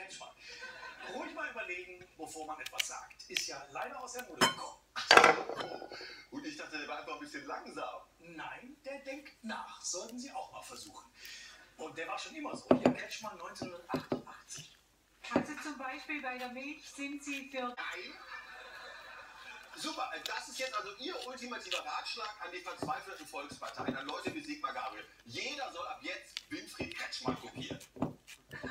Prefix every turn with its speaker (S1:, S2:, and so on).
S1: Kretschmann. Ruhig mal überlegen, bevor man etwas sagt. Ist ja leider aus der Mode gekommen.
S2: Und ich dachte, der war einfach ein bisschen langsam.
S1: Nein, der denkt nach. Sollten Sie auch mal versuchen. Und der war schon immer so. Hier Kretschmann 1988.
S3: Also zum Beispiel bei der Milch sind Sie für...
S2: Nein. Super, das ist jetzt also Ihr ultimativer Ratschlag an die verzweifelten Volksparteien, an Leute wie Sigmar Gabriel. Jeder soll ab jetzt Winfried Kretschmann kopieren.